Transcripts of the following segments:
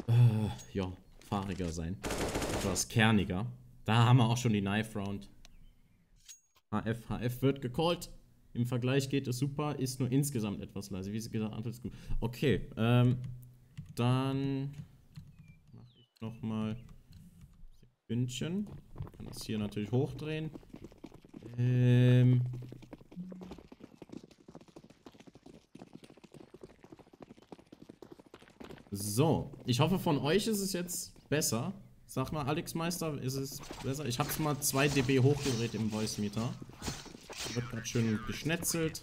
ja, fahriger sein. Etwas kerniger. Da haben wir auch schon die Knife Round. HF wird gecallt. Im Vergleich geht es super, ist nur insgesamt etwas leise. Wie gesagt, alles gut. Okay, dann mache ich nochmal Sekündchen. Kann das hier natürlich hochdrehen. So, ich hoffe, von euch ist es jetzt besser. Sag mal, Alex Meister, ist es besser? Ich hab's mal 2 dB hochgedreht im Voice Meter. Wird gerade schön geschnetzelt.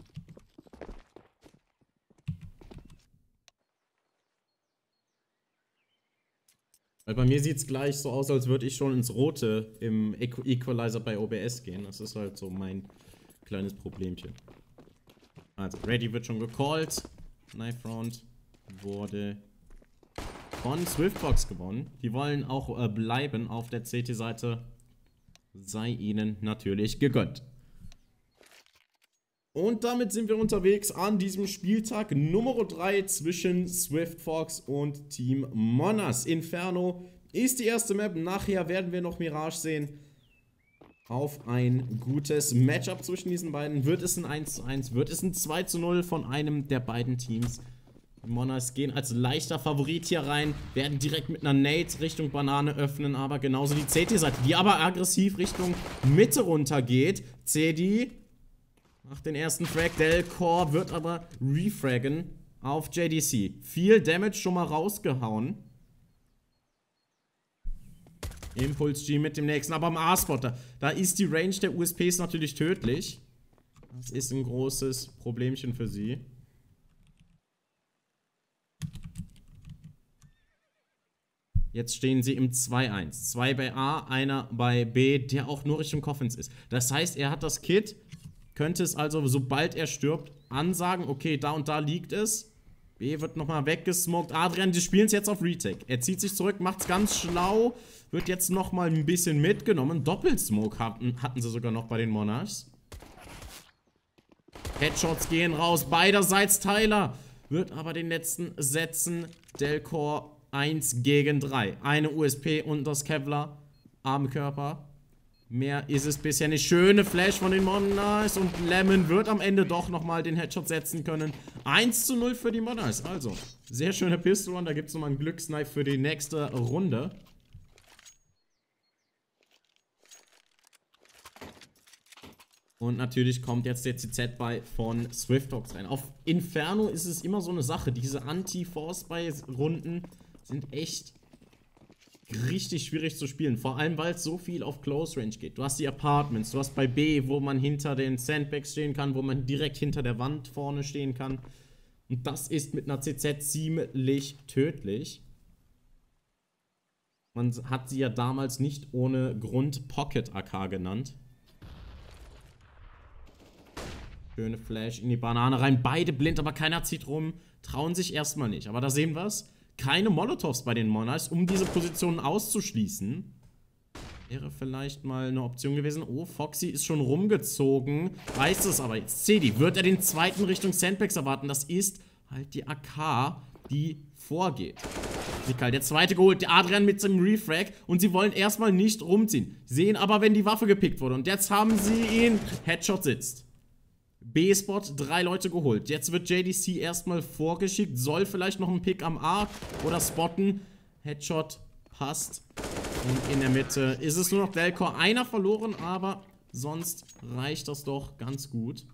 Weil bei mir sieht es gleich so aus, als würde ich schon ins Rote im Equalizer bei OBS gehen. Das ist halt so mein kleines Problemchen. Also, Ready wird schon gecallt. Knife Round wurde von Swiftfox gewonnen. Die wollen auch bleiben auf der CT-Seite. Sei ihnen natürlich gegönnt. Und damit sind wir unterwegs an diesem Spieltag Nummer 3 zwischen Swiftfox und Team Monas. Inferno ist die erste Map. Nachher werden wir noch Mirage sehen. Auf ein gutes Matchup zwischen diesen beiden. Wird es ein 1:1? Wird es ein 2:0 von einem der beiden Teams? Die Monas gehen als leichter Favorit hier rein. Werden direkt mit einer Nade Richtung Banane öffnen. Aber genauso die CT-Seite, die aber aggressiv Richtung Mitte runter geht. CD macht den ersten Frag. Delcor wird aber refraggen auf JDC. Viel Damage schon mal rausgehauen. Impuls G mit dem nächsten. Aber am A-Spot, da ist die Range der USPs natürlich tödlich. Das ist ein großes Problemchen für sie. Jetzt stehen sie im 2:1. 2 bei A, einer bei B, der auch nur Richtung Coffins ist. Das heißt, er hat das Kit. Könnte es also, sobald er stirbt, ansagen, okay, da und da liegt es. B wird nochmal weggesmoked. Adrian, die spielen es jetzt auf Retake. Er zieht sich zurück, macht es ganz schlau. Wird jetzt nochmal ein bisschen mitgenommen. Doppelsmoke hatten sie sogar noch bei den Monarchs. Headshots gehen raus, beiderseits Tyler. Wird aber den letzten setzen. Delcor 1 gegen 3. Eine USP und das Kevlar am Körper. Mehr ist es bisher nicht. Schöne Flash von den Monarchs und Lemon wird am Ende doch nochmal den Headshot setzen können. 1:0 für die Monarchs. Also, sehr schöne Pistol und da gibt es nochmal einen Glücksknife für die nächste Runde. Und natürlich kommt jetzt der CZ-Buy von Swiftfox rein. Auf Inferno ist es immer so eine Sache. Diese Anti-Force-Buy-Runden sind echt richtig schwierig zu spielen, vor allem weil es so viel auf Close Range geht. Du hast die Apartments, du hast bei B, wo man hinter den Sandbags stehen kann, wo man direkt hinter der Wand vorne stehen kann. Und das ist mit einer CZ ziemlich tödlich. Man hat sie ja damals nicht ohne Grund Pocket AK genannt. Schöne Flash in die Banane rein, beide blind, aber keiner zieht rum, trauen sich erstmal nicht. Aber da sehen wir es. Keine Molotovs bei den Monarchs, um diese Positionen auszuschließen. Wäre vielleicht mal eine Option gewesen. Oh, Foxy ist schon rumgezogen. Weiß es aber jetzt. CD, wird er den zweiten Richtung Sandbags erwarten? Das ist halt die AK, die vorgeht. Der zweite geholt, der Adrian mit seinem Refrag. Und sie wollen erstmal nicht rumziehen. Sehen aber, wenn die Waffe gepickt wurde. Und jetzt haben sie ihn. Headshot sitzt. B-Spot, 3 Leute geholt. Jetzt wird JDC erstmal vorgeschickt. Soll vielleicht noch ein Pick am A oder spotten. Headshot passt. Und in der Mitte ist es nur noch Delcor. Einer verloren, aber sonst reicht das doch ganz gut.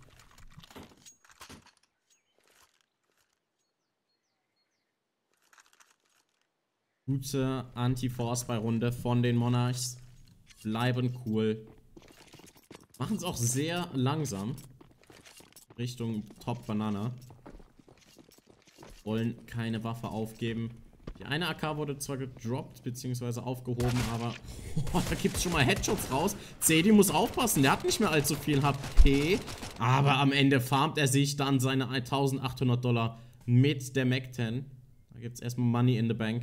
Gute Anti-Force-Bei-Runde von den Monarchs. Bleiben cool. Machen es auch sehr langsam. Richtung Top Banana. Wollen keine Waffe aufgeben. Die eine AK wurde zwar gedroppt, beziehungsweise aufgehoben, aber da gibt es schon mal Headshots raus. CD muss aufpassen, der hat nicht mehr allzu viel HP. Aber am Ende farmt er sich dann seine $1800 mit der Mac-10. Da gibt es erstmal Money in the Bank.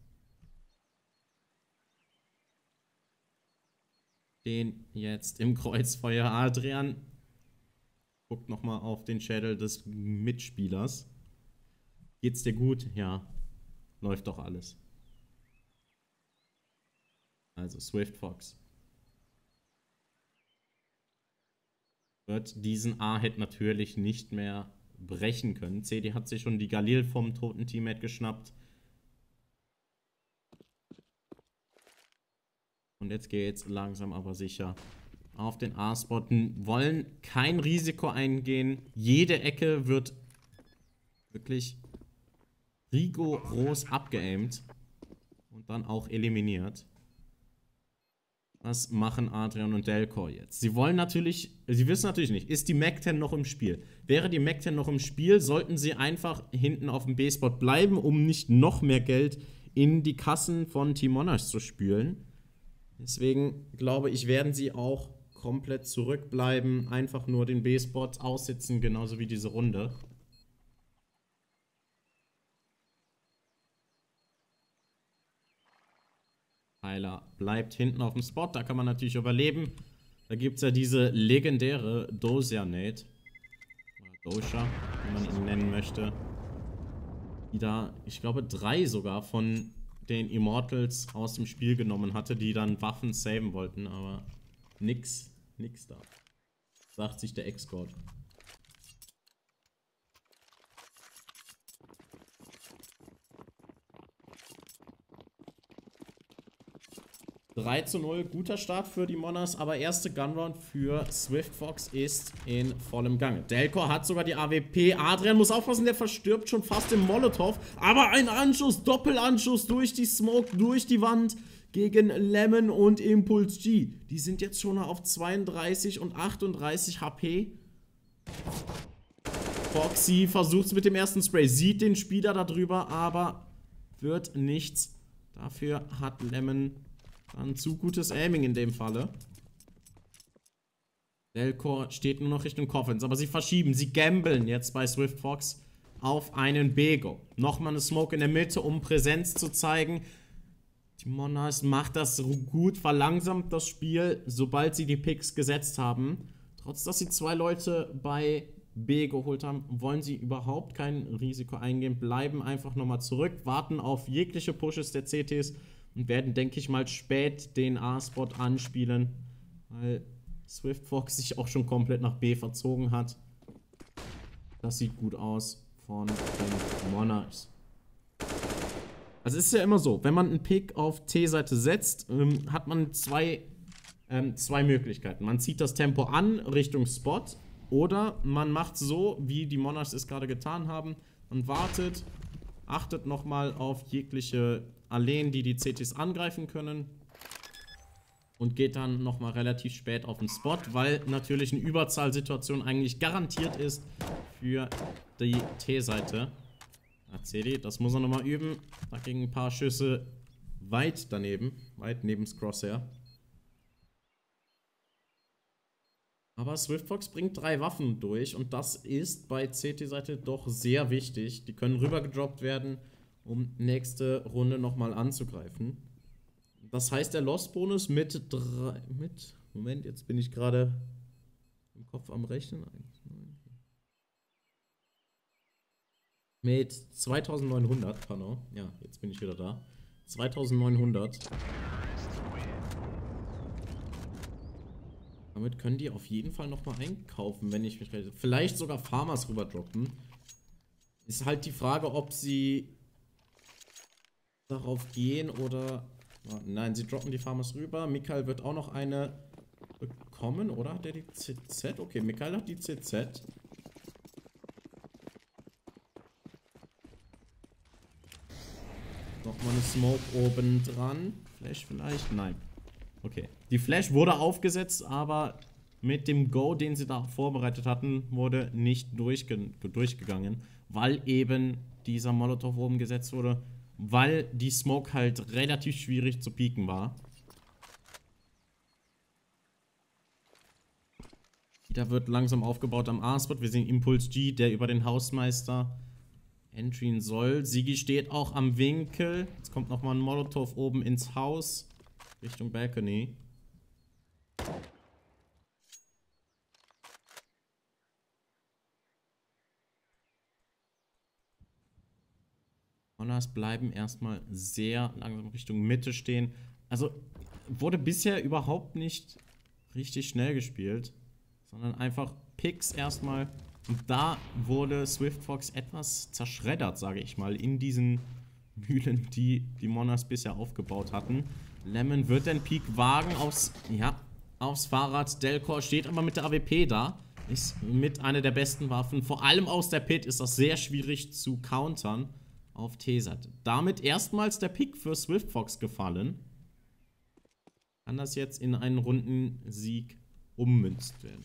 Den jetzt im Kreuzfeuer. Adrian guckt nochmal auf den Schädel des Mitspielers. Geht's dir gut? Ja. Läuft doch alles. Also Swift Fox wird diesen A-Hit natürlich nicht mehr brechen können. CD hat sich schon die Galil vom toten Teammate geschnappt. Und jetzt geht's langsam aber sicher auf den A-Spot. Wollen kein Risiko eingehen. Jede Ecke wird wirklich rigoros abgeaimt und dann auch eliminiert. Was machen Adrian und Delcor jetzt? Sie wollen natürlich, sie wissen natürlich nicht, ist die MAC-10 noch im Spiel? Wäre die MAC-10 noch im Spiel, sollten sie einfach hinten auf dem B-Spot bleiben, um nicht noch mehr Geld in die Kassen von Team Monarchs zu spülen. Deswegen glaube ich, werden sie auch komplett zurückbleiben, einfach nur den B-Spot aussitzen, genauso wie diese Runde. Tyler bleibt hinten auf dem Spot, da kann man natürlich überleben. Da gibt es ja diese legendäre Dosia-Nate. Oder Dosha, wie man ihn nennen möchte. Die da, ich glaube, 3 sogar von den Immortals aus dem Spiel genommen hatte, die dann Waffen saven wollten, aber nix da. Sagt sich der Ex-God. 3:0, guter Start für die Monarchs, aber erste Gunround für Swift Fox ist in vollem Gange. Delcor hat sogar die AWP, Adrian muss aufpassen, der verstirbt schon fast im Molotov, aber ein Anschuss, Doppelanschluss durch die Smoke, durch die Wand gegen Lemon und Impulse G. Die sind jetzt schon auf 32 und 38 HP. Foxy versucht es mit dem ersten Spray, sieht den Spieler da drüber, aber wird nichts. Dafür hat Lemon dann zu gutes Aiming in dem Falle. Delcor steht nur noch Richtung Coffins, aber sie verschieben, sie gamblen jetzt bei Swift Fox auf einen B-Go. Nochmal eine Smoke in der Mitte, um Präsenz zu zeigen. Die Monarchs macht das gut, verlangsamt das Spiel, sobald sie die Picks gesetzt haben. Trotz, dass sie 2 Leute bei B geholt haben, wollen sie überhaupt kein Risiko eingehen, bleiben einfach nochmal zurück, warten auf jegliche Pushes der CTs und werden, denke ich mal, spät den A-Spot anspielen, weil Swift Fox sich auch schon komplett nach B verzogen hat. Das sieht gut aus von den Monarchs. Also es ist ja immer so, wenn man einen Pick auf T-Seite setzt, hat man zwei Möglichkeiten. Man zieht das Tempo an Richtung Spot oder man macht so, wie die Monarchs es gerade getan haben. Man wartet, achtet nochmal auf jegliche Alleen, die CTs angreifen können und geht dann nochmal relativ spät auf den Spot, weil natürlich eine Überzahlsituation eigentlich garantiert ist für die T-Seite. CD, das muss er nochmal üben. Da gingen ein paar Schüsse weit daneben, weit neben das Crosshair. Aber Swift Fox bringt 3 Waffen durch und das ist bei CT-Seite doch sehr wichtig. Die können rübergedroppt werden, um nächste Runde nochmal anzugreifen. Das heißt, der Lost-Bonus mit Moment, jetzt bin ich gerade im Kopf am Rechnen. Mit 2900, pardon. Ja, jetzt bin ich wieder da. 2900. Damit können die auf jeden Fall nochmal einkaufen, wenn ich mich recht. Vielleicht sogar Farmers rüberdroppen. Ist halt die Frage, ob sie darauf gehen oder... Nein, sie droppen die Farmers rüber. Mikael wird auch noch eine bekommen, oder? Hat er die CZ? Okay, Mikael hat die CZ. Nochmal eine Smoke oben dran. Flash vielleicht? Nein. Okay. Die Flash wurde aufgesetzt, aber mit dem Go, den sie da vorbereitet hatten, wurde nicht durchgegangen, weil eben dieser Molotov oben gesetzt wurde, weil die Smoke halt relativ schwierig zu pieken war. Da wird langsam aufgebaut am A-Spot. Wir sehen Impulse G, der über den Hausmeister entryen soll. Sigi steht auch am Winkel. Jetzt kommt nochmal ein Molotov oben ins Haus. Richtung Balcony. Monarchs bleiben erstmal sehr langsam Richtung Mitte stehen. Also wurde bisher überhaupt nicht richtig schnell gespielt, sondern einfach Picks erstmal. Und da wurde SwiftFox etwas zerschreddert, sage ich mal, in diesen Mühlen, die die Monarchs bisher aufgebaut hatten. Lemon wird den Peak wagen aufs Fahrrad. Delcor steht aber mit der AWP da. Ist mit einer der besten Waffen. Vor allem aus der Pit ist das sehr schwierig zu countern auf T-Seite. Damit erstmals der Pick für SwiftFox gefallen. Kann das jetzt in einen Rundensieg umgemünzt werden.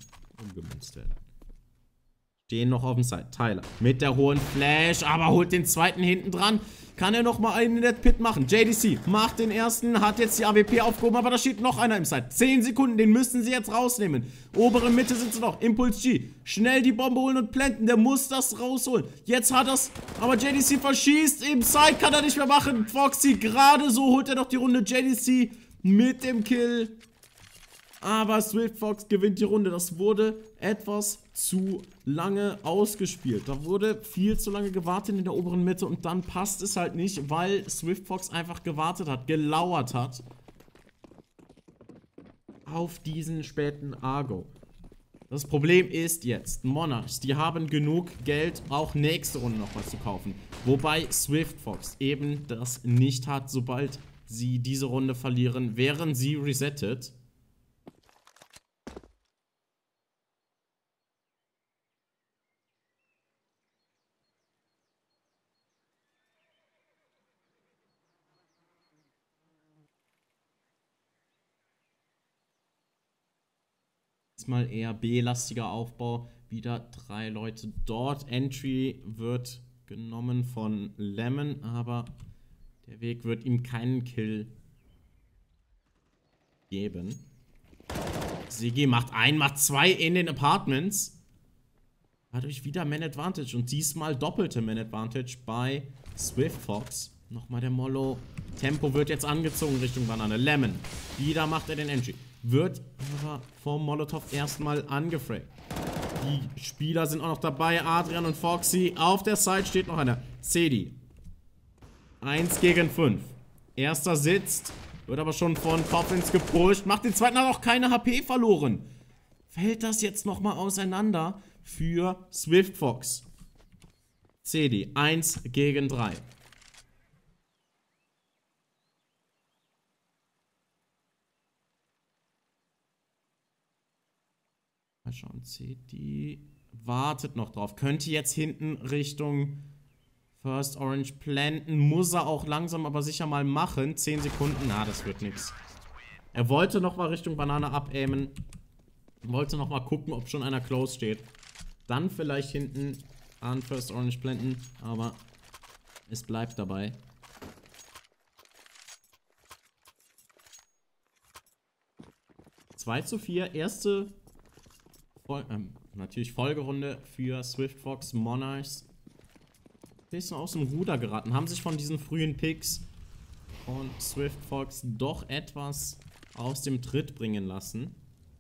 Stehen noch auf dem Side. Tyler mit der hohen Flash, aber holt den zweiten hinten dran. Kann er noch mal einen in der Pit machen. JDC macht den ersten, hat jetzt die AWP aufgehoben, aber da steht noch einer im Side. 10 Sekunden, den müssen sie jetzt rausnehmen. Obere Mitte sind sie noch. Impuls G. Schnell die Bombe holen und planten. Der muss das rausholen. Jetzt hat er's, aber JDC verschießt. Im Side kann er nicht mehr machen. Foxy gerade so holt er doch die Runde. JDC mit dem Kill. Aber SwiftFox gewinnt die Runde. Das wurde etwas zu lange ausgespielt. Da wurde viel zu lange gewartet in der oberen Mitte und dann passt es halt nicht, weil SwiftFox einfach gewartet hat, gelauert hat auf diesen späten Argo. Das Problem ist jetzt, Monarchs, die haben genug Geld, auch nächste Runde noch was zu kaufen. Wobei SwiftFox eben das nicht hat, sobald sie diese Runde verlieren, wären sie resettet. Mal eher B-lastiger Aufbau. Wieder 3 Leute dort. Entry wird genommen von Lemon, aber der Weg wird ihm keinen Kill geben. Sigi macht 2 in den Apartments. Dadurch wieder Man Advantage und diesmal doppelte Man Advantage bei SwiftFox. Nochmal der Mollo. Tempo wird jetzt angezogen Richtung Banane. Lemon. Wieder macht er den Entry. Wird aber vom Molotov erstmal angefragt. Die Spieler sind auch noch dabei. Adrian und Foxy. Auf der Side steht noch einer. Cedi. 1 gegen 5. Erster sitzt. Wird aber schon von Coffins gepusht. Macht den zweiten, hat auch keine HP verloren. Fällt das jetzt nochmal auseinander für SwiftFox. Cedi. 1 gegen 3. Mal schauen, Cedi wartet noch drauf. Könnte jetzt hinten Richtung First Orange planten. Muss er auch langsam aber sicher mal machen. 10 Sekunden. Na, das wird nichts. Er wollte noch mal Richtung Banane abaimen. Wollte noch mal gucken, ob schon einer close steht. Dann vielleicht hinten an First Orange planten. Aber es bleibt dabei. (2:4). Erste natürlich Folgerunde für SwiftFox. Monarchs. Bisschen aus dem Ruder geraten. Haben sich von diesen frühen Picks von SwiftFox doch etwas aus dem Tritt bringen lassen.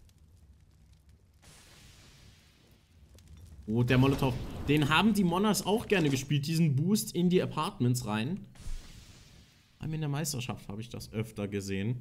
Oh, der Molotov. Den haben die Monarchs auch gerne gespielt. Diesen Boost in die Apartments rein. In der Meisterschaft habe ich das öfter gesehen.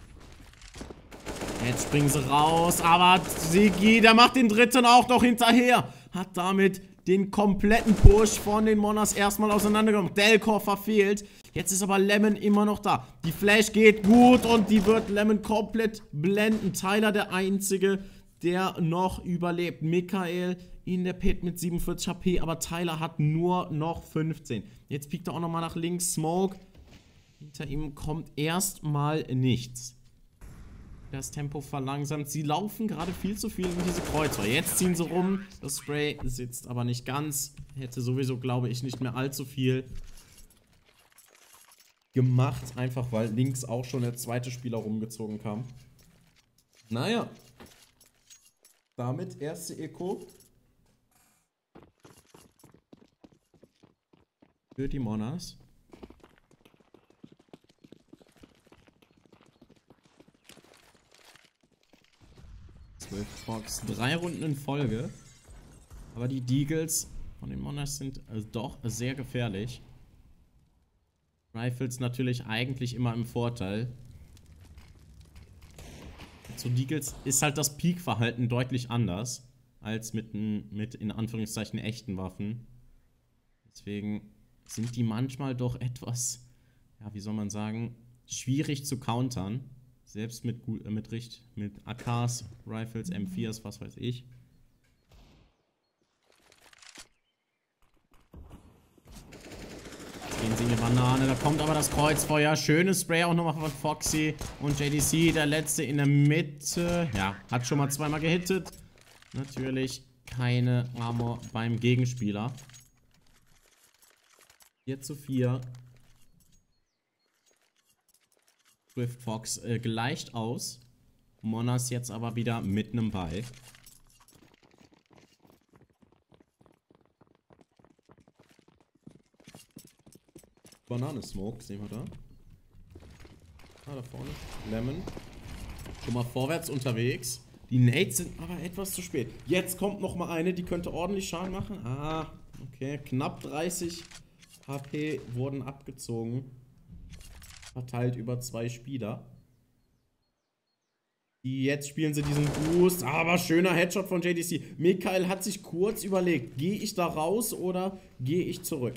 Jetzt springen sie raus, aber Sigi, der macht den dritten auch noch hinterher. Hat damit den kompletten Push von den Monarchs erstmal auseinandergenommen. Delcor verfehlt. Jetzt ist aber Lemon immer noch da. Die Flash geht gut und die wird Lemon komplett blenden. Tyler der Einzige, der noch überlebt. Michael in der Pit mit 47 HP, aber Tyler hat nur noch 15. Jetzt piekt er auch nochmal nach links. Smoke. Hinter ihm kommt erstmal nichts. Das Tempo verlangsamt. Sie laufen gerade viel zu viel in diese Kreuzer. Jetzt ziehen sie rum. Das Spray sitzt aber nicht ganz. Hätte sowieso, glaube ich, nicht mehr allzu viel gemacht. Einfach weil links auch schon der zweite Spieler rumgezogen kam. Naja. Damit erste Eco für die Monarchs. SwiftFox 3 Runden in Folge. Aber die Deagles von den Monarchs sind doch sehr gefährlich. Rifles natürlich eigentlich immer im Vorteil. Zu Deagles ist halt das Peak-Verhalten deutlich anders als mit in Anführungszeichen echten Waffen. Deswegen sind die manchmal doch etwas, ja, wie soll man sagen, schwierig zu countern. Selbst mit AKs, Rifles, M4s, was weiß ich. Jetzt gehen sie in die Banane, da kommt aber das Kreuzfeuer. Schönes Spray auch nochmal von Foxy und JDC, der letzte in der Mitte. Ja, hat schon mal zweimal gehittet. Natürlich keine Armor beim Gegenspieler. 4:4. Swift Fox gleicht aus. Monas jetzt aber wieder mit einem Ball. Banane-Smoke, sehen wir da. Ah, da vorne. Lemon. Schon mal vorwärts unterwegs. Die Nades sind aber etwas zu spät. Jetzt kommt noch mal eine, die könnte ordentlich Schaden machen. Ah, okay. Knapp 30 HP wurden abgezogen. Verteilt über 2 Spieler. Jetzt spielen sie diesen Boost. Aber schöner Headshot von JDC. Mikhail hat sich kurz überlegt, gehe ich da raus oder gehe ich zurück?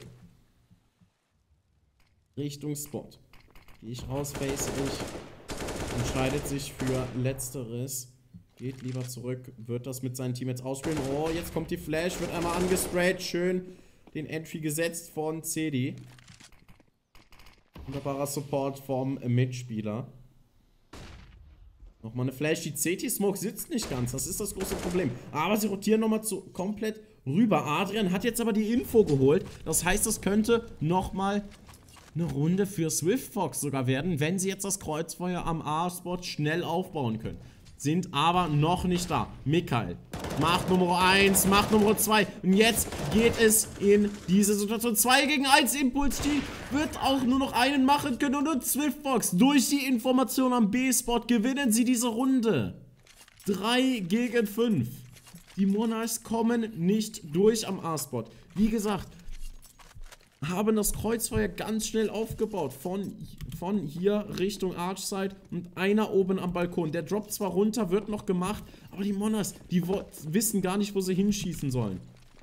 Richtung Spot. Gehe ich raus, face ich. Entscheidet sich für Letzteres. Geht lieber zurück. Wird das mit seinen Teammates ausspielen. Oh, jetzt kommt die Flash. Wird einmal angesprayt. Schön den Entry gesetzt von CD. Wunderbarer Support vom Mitspieler. Nochmal eine Flash. Die CT-Smoke sitzt nicht ganz. Das ist das große Problem. Aber sie rotieren nochmal komplett rüber. Adrian hat jetzt aber die Info geholt. Das heißt, das könnte nochmal eine Runde für Swift Fox sogar werden, wenn sie jetzt das Kreuzfeuer am A-Spot schnell aufbauen können. Sind aber noch nicht da. Mikhail macht Nummer 1, macht Nummer 2. Und jetzt geht es in diese Situation. 2 gegen 1. Impuls G wird auch nur noch einen machen können. Und Swift Fox durch die Information am B-Spot gewinnen sie diese Runde. 3 gegen 5. Die Monarchs kommen nicht durch am A-Spot. Wie gesagt, haben das Kreuzfeuer ganz schnell aufgebaut. Von hier Richtung Archside und einer oben am Balkon. Der droppt zwar runter, wird noch gemacht, aber die Monarchs, die wissen gar nicht, wo sie hinschießen sollen.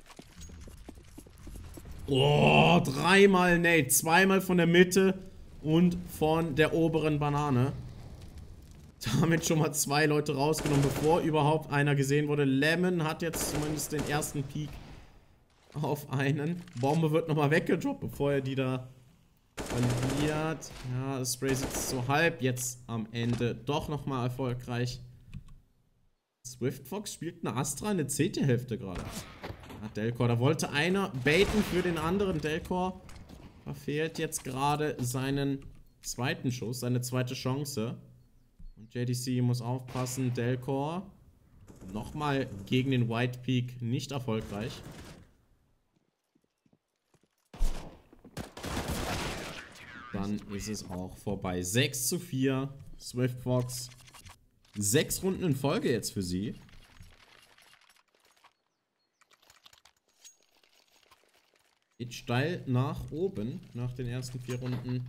Oh, 3-mal Nade. 2-mal von der Mitte und von der oberen Banane. Damit schon mal 2 Leute rausgenommen, bevor überhaupt einer gesehen wurde. Lemon hat jetzt zumindest den ersten Peak auf einen. Bombe wird nochmal weggedroppt, bevor er die da verliert. Ja, das Spray sitzt so halb. Jetzt am Ende doch nochmal erfolgreich. Swift Fox spielt eine Astra in der CT-Hälfte gerade. Ja, Delcor, da wollte einer baiten für den anderen. Delcor verfehlt jetzt gerade seinen zweiten Schuss, seine zweite Chance. Und JDC muss aufpassen. Delcor nochmal gegen den White Peak nicht erfolgreich. Dann ist es auch vorbei. 6:4. Swift Fox. 6 Runden in Folge jetzt für sie. Geht steil nach oben nach den ersten 4 Runden.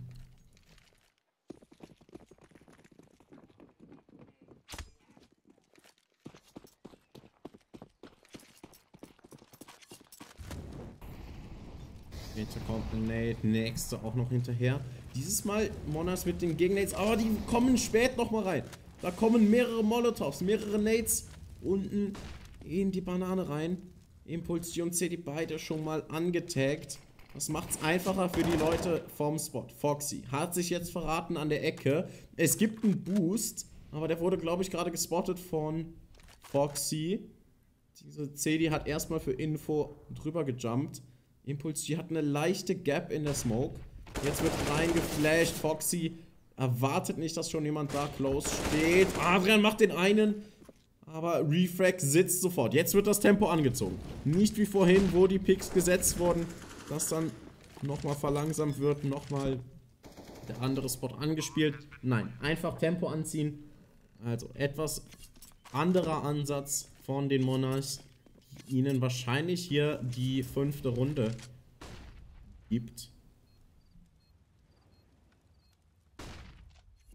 Nächste kommt ein Nade, nächste auch noch hinterher. Dieses Mal Monarchs mit den Gegennades, aber die kommen spät nochmal rein. Da kommen mehrere Molotovs, mehrere Nades unten in die Banane rein. Impuls G und CD beide schon mal angetaggt. Das macht es einfacher für die Leute vom Spot. Foxy hat sich jetzt verraten an der Ecke. Es gibt einen Boost, aber der wurde, glaube ich, gerade gespottet von Foxy. Diese CD hat erstmal für Info drüber gejumpt. Impuls G hat eine leichte Gap in der Smoke. Jetzt wird reingeflasht. Foxy erwartet nicht, dass schon jemand da close steht. Adrian macht den einen, aber Refrag sitzt sofort. Jetzt wird das Tempo angezogen. Nicht wie vorhin, wo die Picks gesetzt wurden, dass dann nochmal verlangsamt wird, nochmal der andere Spot angespielt. Nein, einfach Tempo anziehen. Also etwas anderer Ansatz von den Monarchs, die ihnen wahrscheinlich hier die 5. Runde gibt.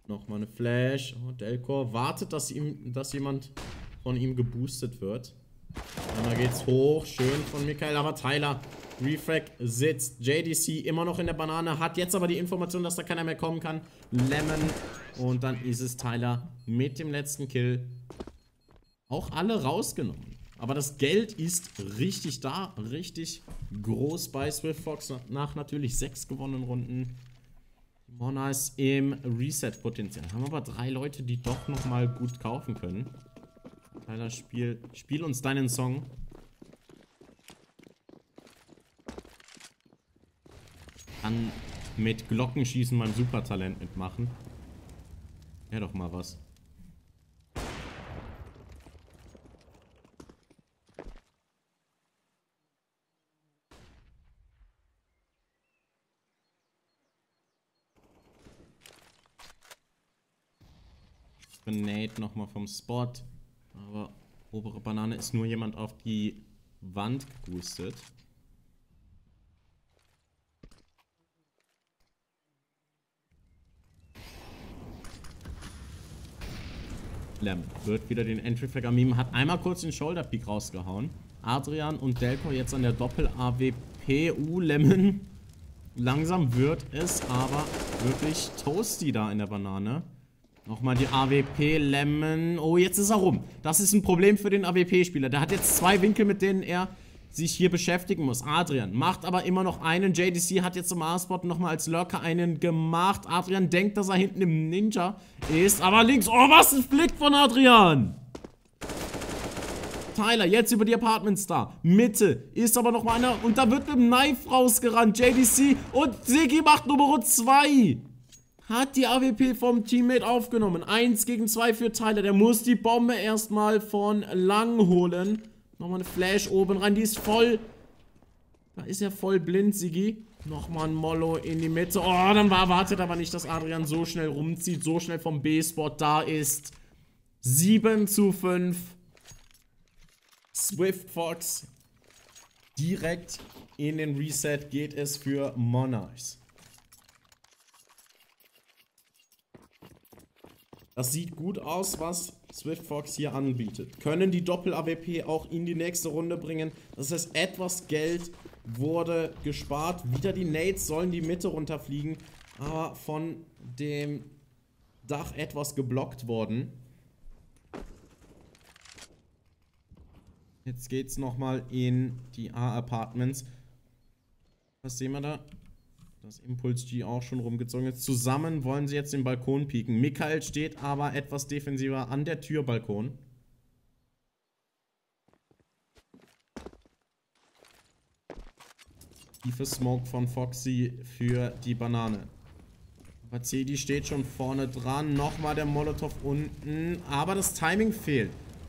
Nochmal eine Flash. Oh, Delcor wartet, dass jemand von ihm geboostet wird. Einmal geht's hoch. Schön von Michael. Aber Tyler, Refrag sitzt. JDC immer noch in der Banane. Hat jetzt aber die Information, dass da keiner mehr kommen kann. Lemon. Und dann ist es Tyler mit dem letzten Kill. Auch alle rausgenommen. Aber das Geld ist richtig da. Richtig groß bei SwiftFox. Nach natürlich 6 gewonnenen Runden. Monarchs im Reset-Potenzial. Haben aber 3 Leute, die doch nochmal gut kaufen können. Tyler, spiel uns deinen Song. Kann mit Glockenschießen beim Supertalent mitmachen. Ja, doch mal was. Grenade nochmal vom Spot. Aber obere Banane ist nur jemand auf die Wand geboostet. Lemon wird wieder den Entry-Flag am Meme. Hat einmal kurz den Shoulder-Peak rausgehauen. Adrian und Delcor jetzt an der Doppel-AWP. Lemon. Langsam wird es aber wirklich toasty da in der Banane. Nochmal die AWP, Lemon. Oh, jetzt ist er rum. Das ist ein Problem für den AWP-Spieler. Der hat jetzt 2 Winkel, mit denen er sich hier beschäftigen muss. Adrian macht aber immer noch einen. JDC hat jetzt im A-Spot nochmal als Lurker einen gemacht. Adrian denkt, dass er hinten im Ninja ist. Aber links. Oh, was ein Flick von Adrian. Tyler, jetzt über die Apartments da. Mitte ist aber noch mal einer. Und da wird mit dem Knife rausgerannt. JDC und Siggi macht Nummer 2. Hat die AWP vom Teammate aufgenommen. 1 gegen 2 für Tyler. Der muss die Bombe erstmal von lang holen. Nochmal eine Flash oben rein. Die ist voll. Da ist er voll blind, Siggi. Nochmal ein Mollo in die Mitte. Oh, dann wartet aber nicht, dass Adrian so schnell rumzieht. So schnell vom B-Spot da ist. 7:5. SwiftFox. Direkt in den Reset geht es für Monarchs. Das sieht gut aus, was SwiftFox hier anbietet. Können die Doppel-AWP auch in die nächste Runde bringen. Das heißt, etwas Geld wurde gespart. Wieder die Nades sollen die Mitte runterfliegen, aber von dem Dach etwas geblockt worden. Jetzt geht's nochmal in die A-Apartments. Was sehen wir da? Das Impuls G auch schon rumgezogen ist. Zusammen wollen sie jetzt den Balkon pieken. Michael steht aber etwas defensiver an der Türbalkon. Tiefe Smoke von Foxy für die Banane. Aber CD steht schon vorne dran. Nochmal der Molotov unten. Aber das Timing fehlt.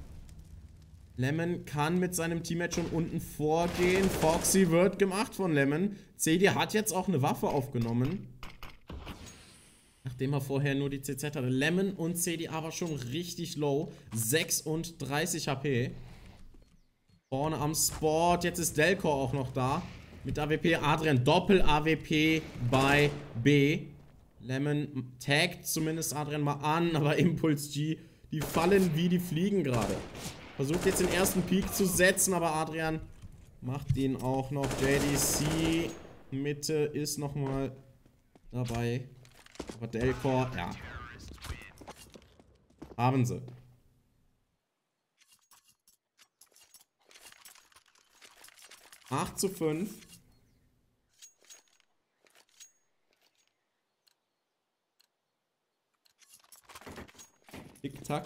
Lemon kann mit seinem Teammate schon unten vorgehen. Foxy wird gemacht von Lemon. CD hat jetzt auch eine Waffe aufgenommen. Nachdem er vorher nur die CZ hatte. Lemon und CD aber schon richtig low. 36 HP. Vorne am Spot. Jetzt ist Delcor auch noch da. Mit AWP Adrian. Doppel-AWP bei B. Lemon taggt zumindest Adrian mal an. Aber Impuls G, die fallen wie die Fliegen gerade. Versucht jetzt den ersten Peak zu setzen, aber Adrian macht ihn auch noch. JDC Mitte ist nochmal dabei. Aber Delcor, ja. Haben sie. Acht zu 5. Tick-Tack.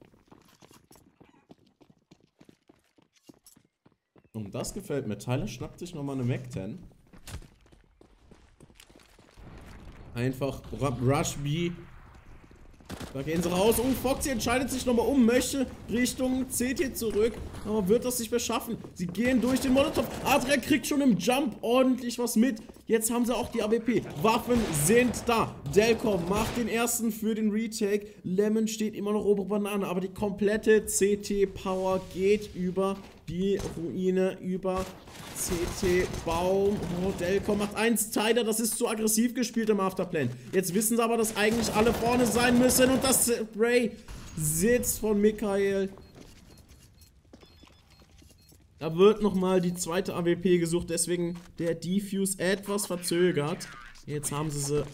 Und das gefällt mir. Tyler schnappt sich nochmal eine Mac-10. Einfach Rush B. Da gehen sie raus. Oh, Foxy entscheidet sich nochmal um. Möchte Richtung CT zurück. Aber wird das nicht mehr schaffen. Sie gehen durch den Molotov. Adrian kriegt schon im Jump ordentlich was mit. Jetzt haben sie auch die AWP. Waffen sind da. Delcor macht den ersten für den Retake. Lemon steht immer noch oben Banane, aber die komplette CT-Power geht über die Ruine, über CT-Baum. Oh, Delcor macht 1. Tyler, das ist zu aggressiv gespielt im Afterplan. Jetzt wissen sie aber, dass eigentlich alle vorne sein müssen und das Spray sitzt von Michael. Da wird nochmal die zweite AWP gesucht, deswegen der Defuse etwas verzögert. Jetzt haben sie.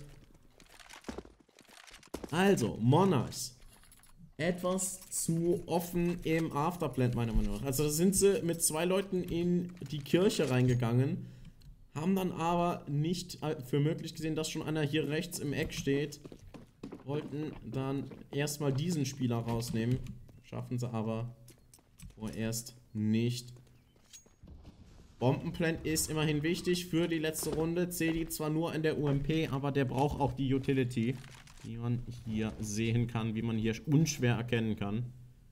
Also, Monarchs. Etwas zu offen im Afterplant, meiner Meinung nach. Also da sind sie mit 2 Leuten in die Kirche reingegangen. Haben dann aber nicht für möglich gesehen, dass schon einer hier rechts im Eck steht. Wollten dann erstmal diesen Spieler rausnehmen. Schaffen sie aber vorerst nicht. Bombenplant ist immerhin wichtig für die letzte Runde. CD zwar nur in der UMP, aber der braucht auch die Utility, die man hier sehen kann, wie man hier unschwer erkennen kann.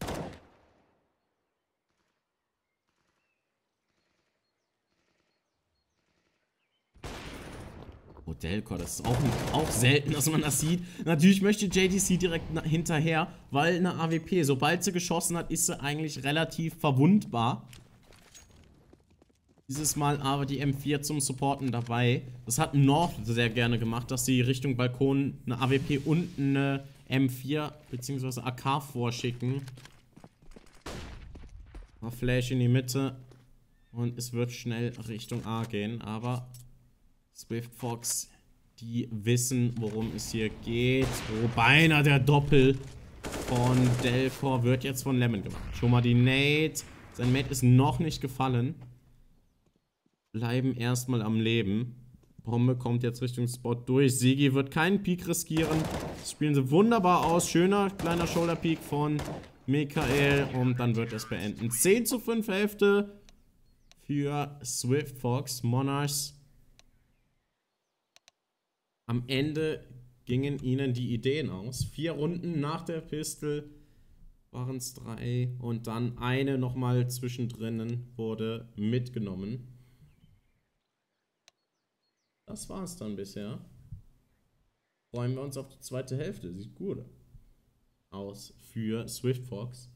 Oh, Delcor, das ist auch selten, dass man das sieht. Natürlich möchte JDC direkt hinterher, weil eine AWP, sobald sie geschossen hat, ist sie eigentlich relativ verwundbar. Dieses Mal aber die M4 zum Supporten dabei. Das hat North sehr gerne gemacht, dass sie Richtung Balkon eine AWP und eine M4 bzw. AK vorschicken. Mal Flash in die Mitte. Und es wird schnell Richtung A gehen. Aber Swift Fox, die wissen, worum es hier geht. Oh, beinahe der Doppel von Delcor wird jetzt von Lemon gemacht. Schon mal die Nade. Sein Mate ist noch nicht gefallen. Bleiben erstmal am Leben. Bombe kommt jetzt Richtung Spot durch. Sigi wird keinen Peak riskieren. Das spielen sie wunderbar aus. Schöner kleiner Shoulder Peak von Michael. Und dann wird es beenden. 10:5 Hälfte für Swift Fox. Monarchs. Am Ende gingen ihnen die Ideen aus. 4 Runden nach der Pistol waren es 3. Und dann eine nochmal zwischendrin wurde mitgenommen. Das war es dann bisher. Freuen wir uns auf die zweite Hälfte. Sieht gut aus für Swift Fox.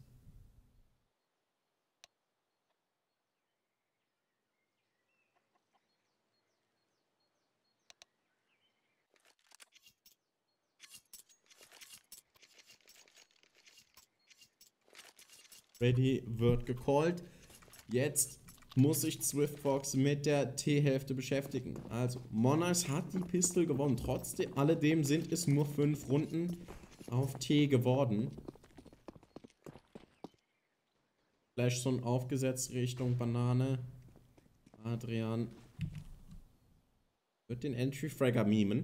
Ready wird gecallt. Jetzt muss sich Swift Fox mit der T-Hälfte beschäftigen. Also, Monarchs hat die Pistol gewonnen. Trotz alledem sind es nur 5 Runden auf T geworden. Flashzone aufgesetzt Richtung Banane. Adrian wird den Entry-Fragger mimen.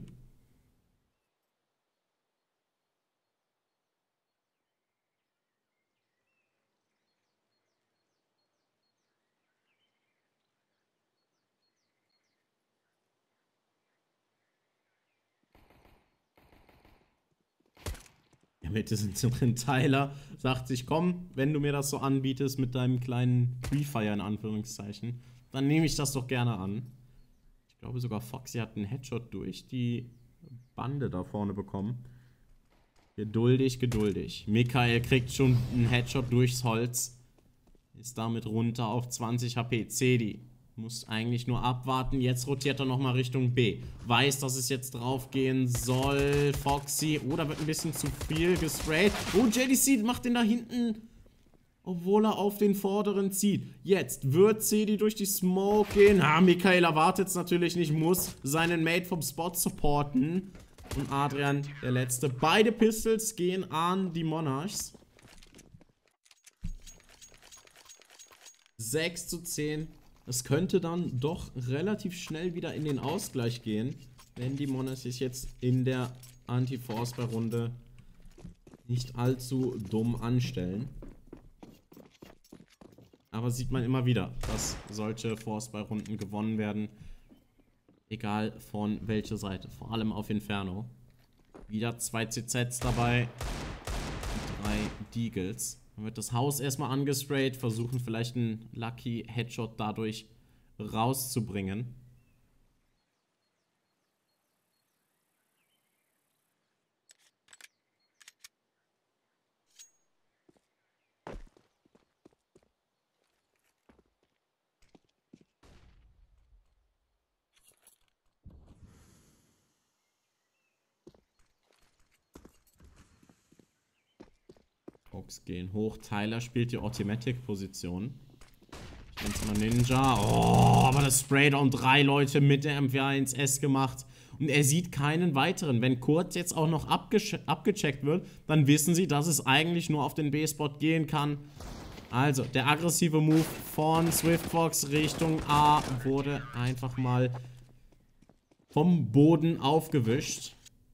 In der Mitte sind sie drin. Tyler sagt sich, komm, wenn du mir das so anbietest mit deinem kleinen Pre-Fire in Anführungszeichen, dann nehme ich das doch gerne an. Ich glaube sogar Foxy hat einen Headshot durch die Bande da vorne bekommen. Geduldig, geduldig. Michael kriegt schon einen Headshot durchs Holz. Ist damit runter auf 20 HP. Cedi muss eigentlich nur abwarten. Jetzt rotiert er nochmal Richtung B. Weiß, dass es jetzt drauf gehen soll. Foxy. Oh, da wird ein bisschen zu viel gesprayt. Oh, JDC macht den da hinten, obwohl er auf den vorderen zieht. Jetzt wird Cedi durch die Smoke gehen. Ah, Michael erwartet es natürlich nicht. Muss seinen Mate vom Spot supporten. Und Adrian, der Letzte. Beide Pistols gehen an die Monarchs. 6:10. Es könnte dann doch relativ schnell wieder in den Ausgleich gehen, wenn die Monarchs sich jetzt in der Anti-Force-Runde nicht allzu dumm anstellen. Aber sieht man immer wieder, dass solche Force-Runden gewonnen werden. Egal von welcher Seite. Vor allem auf Inferno. Wieder 2 CZs dabei. 3 Deagles. Dann wird das Haus erstmal angesprayt. Versuchen vielleicht einen Lucky Headshot dadurch rauszubringen. Box gehen. Hoch, Tyler spielt die Automatic-Position. Ich nenne es mal Ninja. Oh, aber das Spraydown 3 Leute mit der M41S gemacht. Und er sieht keinen weiteren. Wenn Kurt jetzt auch noch abgecheckt wird, dann wissen sie, dass es eigentlich nur auf den B-Spot gehen kann. Also, der aggressive Move von Swiftfox Richtung A wurde einfach mal vom Boden aufgewischt.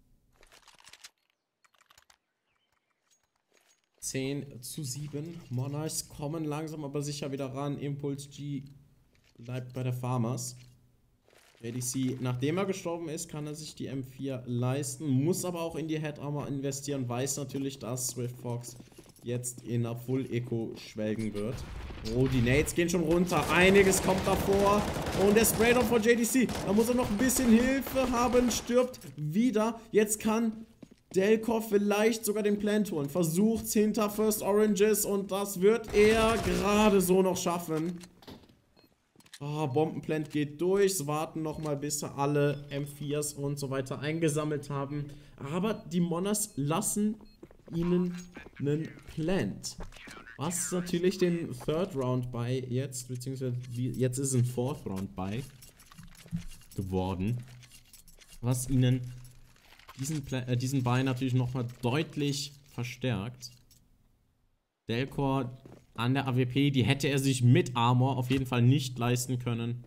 10:7. Monarchs kommen langsam aber sicher wieder ran. Impulse G bleibt bei der Farmers. JDC, nachdem er gestorben ist, kann er sich die M4 leisten, muss aber auch in die Head Armor investieren, weiß natürlich, dass Swiftfox jetzt in einer Full Eco schwelgen wird. Oh, die Nades gehen schon runter, einiges kommt davor und der Spraydown von JDC, da muss er noch ein bisschen Hilfe haben, stirbt wieder. Jetzt kann Delcor vielleicht sogar den Plant holen, versucht's hinter First Oranges und das wird er gerade so noch schaffen. Oh, Bombenplant geht durch. Es warten nochmal, bis sie alle M4s und so weiter eingesammelt haben. Aber die Monarchs lassen ihnen einen Plant. Was natürlich den Third Round bei jetzt, beziehungsweise jetzt ist ein Fourth Round bei geworden. Was ihnen diesen Buy natürlich nochmal deutlich verstärkt. Delcor an der AWP, die hätte er sich mit Armor auf jeden Fall nicht leisten können,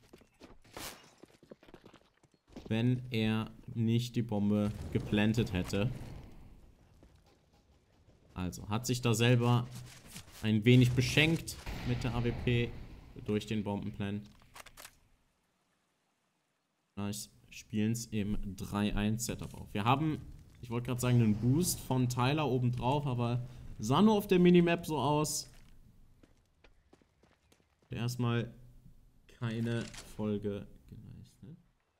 wenn er nicht die Bombe geplantet hätte. Also hat sich da selber ein wenig beschenkt mit der AWP durch den Bombenplan. Nice. Spielen es im 3-1-Setup auf. Wir haben, ich wollte gerade sagen, einen Boost von Tyler oben drauf, aber sah nur auf der Minimap so aus. Erstmal keine Folge geleistet.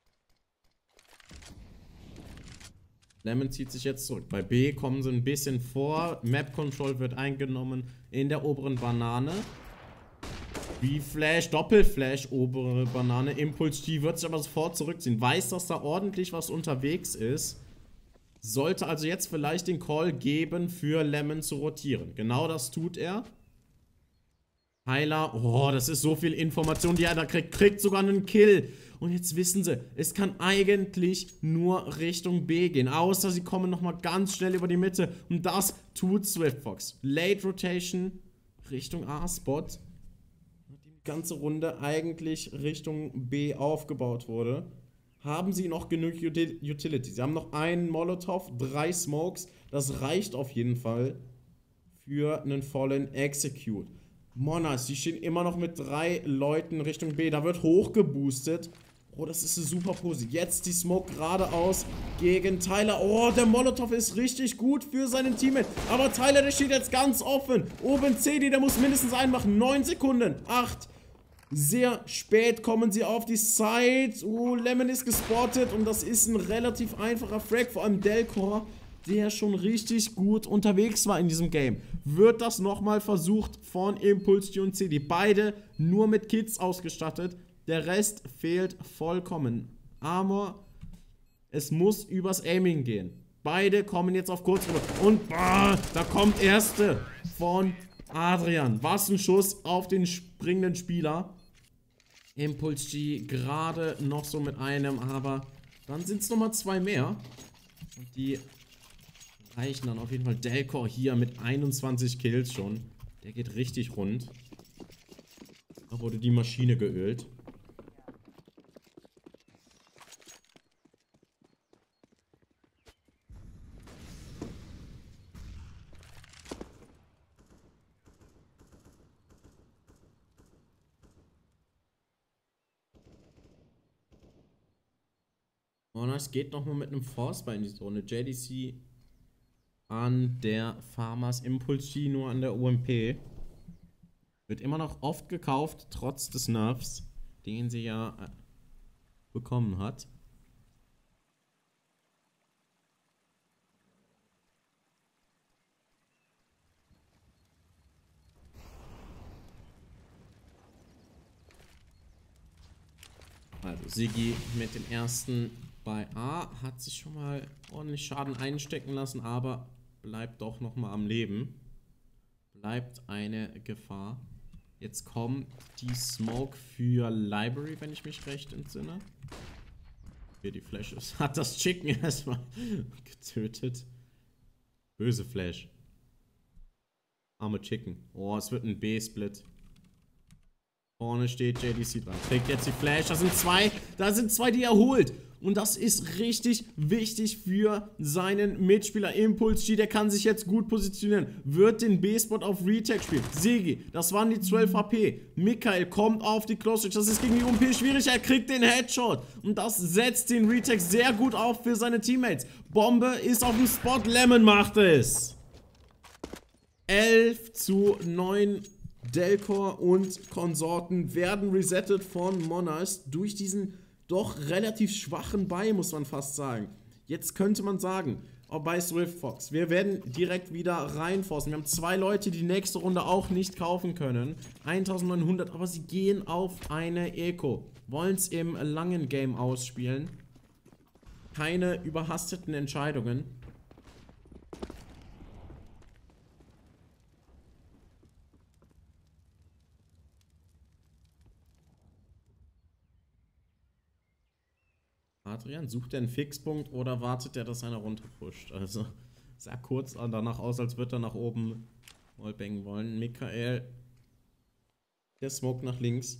Lemon zieht sich jetzt zurück. Bei B kommen sie ein bisschen vor. Map Control wird eingenommen in der oberen Banane. B-Flash, Doppelflash, obere Banane. Impulse G wird sich aber sofort zurückziehen. Weiß, dass da ordentlich was unterwegs ist. Sollte also jetzt vielleicht den Call geben, für Lemon zu rotieren. Genau das tut er. Tyler, oh, das ist so viel Information, die er da kriegt sogar einen Kill. Und jetzt wissen sie, es kann eigentlich nur Richtung B gehen, außer sie kommen nochmal ganz schnell über die Mitte. Und das tut Swiftfox. Late Rotation Richtung A-Spot. Die ganze Runde eigentlich Richtung B aufgebaut wurde. Haben sie noch genug Utility? Sie haben noch einen Molotov, 3 Smokes. Das reicht auf jeden Fall für einen vollen Execute. Monarchs, die stehen immer noch mit 3 Leuten Richtung B. Da wird hochgeboostet. Oh, das ist eine super Pose. Jetzt die Smoke geradeaus gegen Tyler. Oh, der Molotov ist richtig gut für seinen Teammate. Aber Tyler, der steht jetzt ganz offen. Oben CD, der muss mindestens einmachen. 9 Sekunden. 8. Sehr spät kommen sie auf die Side. Lemon ist gespottet. Und das ist ein relativ einfacher Frag. Vor allem Delcor, der schon richtig gut unterwegs war in diesem Game. Wird das nochmal versucht von Impulse G und CD. Beide nur mit Kits ausgestattet. Der Rest fehlt vollkommen. Armor, es muss übers Aiming gehen. Beide kommen jetzt auf Kurzrunde. Und da kommt erste von Adrian. Was ein Schuss auf den springenden Spieler. Impulse G gerade noch so mit einem, aber dann sind es nochmal 2 mehr. Und die reichen dann auf jeden Fall. Delcor hier mit 21 Kills schon. Der geht richtig rund. Da wurde die Maschine geölt. Monarchs geht nochmal mit einem Force-Buy in die Zone. JDC an der Farmers, Impulse G nur an der UMP. Wird immer noch oft gekauft, trotz des Nerfs, den sie ja bekommen hat. Also Siggi mit dem ersten bei A hat sich schon mal ordentlich Schaden einstecken lassen, aber bleibt doch noch mal am Leben. Bleibt eine Gefahr. Jetzt kommt die Smoke für Library, wenn ich mich recht entsinne. Hier die Flashes. Hat das Chicken erstmal getötet. Böse Flash. Arme Chicken. Oh, es wird ein B-Split. Vorne steht JDC dran. Kriegt jetzt die Flash. Da sind zwei, die er holt. Und das ist richtig wichtig für seinen Mitspieler. Impulse G, der kann sich jetzt gut positionieren. Wird den B-Spot auf Retake spielen. Sigi, das waren die 12 HP. Michael kommt auf die Close Range. Das ist gegen die UMP schwierig. Er kriegt den Headshot. Und das setzt den Retake sehr gut auf für seine Teammates. Bombe ist auf dem Spot. Lemon macht es. 11:9. Delcor und Konsorten werden resettet von Monarchs durch diesen doch relativ schwachen Buy, muss man fast sagen. Jetzt könnte man sagen, bei Swift Fox, wir werden direkt wieder reinforcen. Wir haben 2 Leute, die nächste Runde auch nicht kaufen können. 1900, aber sie gehen auf eine Eco. Wollen es im langen Game ausspielen. Keine überhasteten Entscheidungen. Adrian, sucht er einen Fixpunkt oder wartet er, dass einer runterpusht? Also, sah kurz danach aus, als würde er nach oben wallbangen wollen. Michael, der Smoke nach links.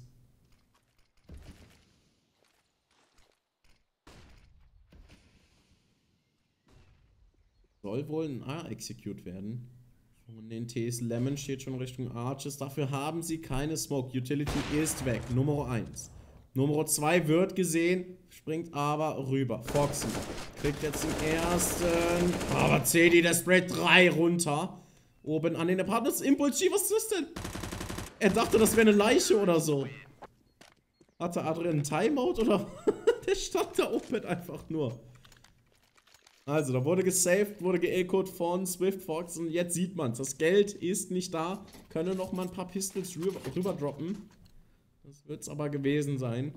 Soll wohl ein A-Execute werden. Von den Ts. Lemon steht schon Richtung Arches. Dafür haben sie keine Smoke. Utility ist weg. Nummer 1. Nummer 2 wird gesehen, springt aber rüber. Foxy kriegt jetzt den ersten. Aber CD, der sprayt 3 runter. Oben an den Apartments. Impulse G, was ist das denn? Er dachte, das wäre eine Leiche oder so. Hatte Adrian einen Timeout oder? Der stand da oben einfach nur. Also, da wurde gesaved, wurde geechoed von Swift Fox und jetzt sieht man es. Das Geld ist nicht da. Können noch mal ein paar Pistols rüber droppen. Das wird es aber gewesen sein.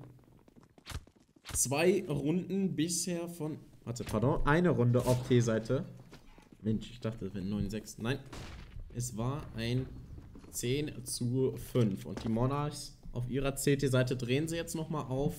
2 Runden bisher von... Warte, pardon. Eine Runde auf T-Seite. Mensch, ich dachte, es wären 9-6. Nein. Es war ein 10:5. Und die Monarchs auf ihrer CT-Seite drehen sie jetzt nochmal auf.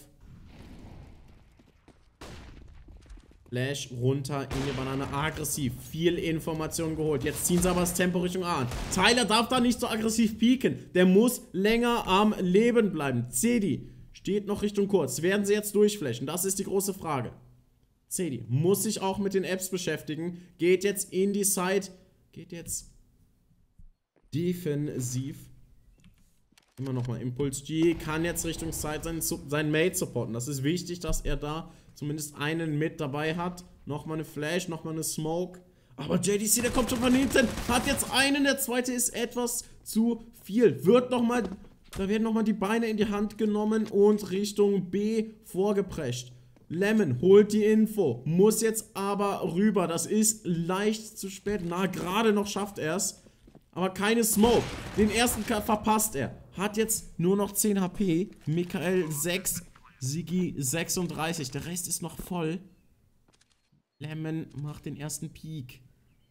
Flash runter in die Banane. Aggressiv. Viel Information geholt. Jetzt ziehen sie aber das Tempo Richtung A an. Tyler darf da nicht so aggressiv pieken. Der muss länger am Leben bleiben. Cedi steht noch Richtung kurz. Werden sie jetzt durchflashen? Das ist die große Frage. Cedi muss sich auch mit den Apps beschäftigen. Geht jetzt in die Side. Geht jetzt defensiv. Immer nochmal Impulse G. Kann jetzt Richtung Side seinen Mate supporten. Das ist wichtig, dass er da zumindest einen mit dabei hat. Nochmal eine Flash, nochmal eine Smoke. Aber JDC, der kommt schon von hinten. Hat jetzt einen, der zweite ist etwas zu viel. Da werden nochmal die Beine in die Hand genommen und Richtung B vorgeprescht. Lemon holt die Info. Muss jetzt aber rüber. Das ist leicht zu spät. Na, gerade noch schafft er es. Aber keine Smoke. Den ersten Cut verpasst er. Hat jetzt nur noch 10 HP. Michael 6. Sigi 36, der Rest ist noch voll. Lemon macht den ersten Peak.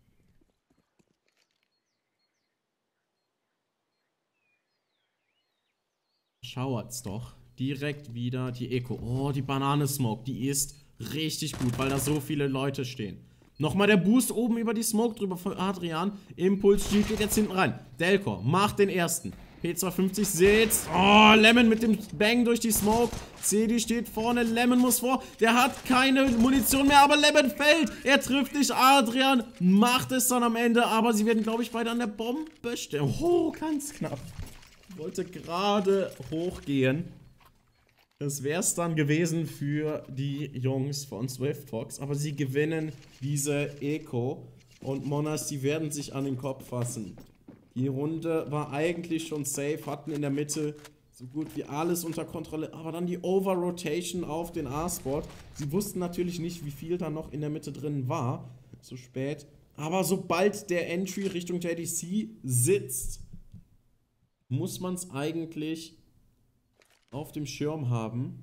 Schauert's doch. Direkt wieder die Eco. Oh, die Banane-Smoke, die ist richtig gut, weil da so viele Leute stehen. Nochmal der Boost oben über die Smoke drüber von Adrian. Impulse G geht jetzt hinten rein. Delcor macht den ersten. P250 sitzt. Oh, Lemon mit dem Bang durch die Smoke. Cedi steht vorne. Lemon muss vor. Der hat keine Munition mehr, aber Lemon fällt. Er trifft nicht. Adrian macht es dann am Ende, aber sie werden, glaube ich, beide an der Bombe stehen. Oh, ganz knapp. Wollte gerade hochgehen. Das wäre es dann gewesen für die Jungs von Swift Fox, aber sie gewinnen diese Eco und Monarchs, die werden sich an den Kopf fassen. Die Runde war eigentlich schon safe, hatten in der Mitte so gut wie alles unter Kontrolle, aber dann die Over-Rotation auf den A-Spot. Sie wussten natürlich nicht, wie viel da noch in der Mitte drin war, so spät. Aber sobald der Entry Richtung JDC sitzt, muss man es eigentlich auf dem Schirm haben.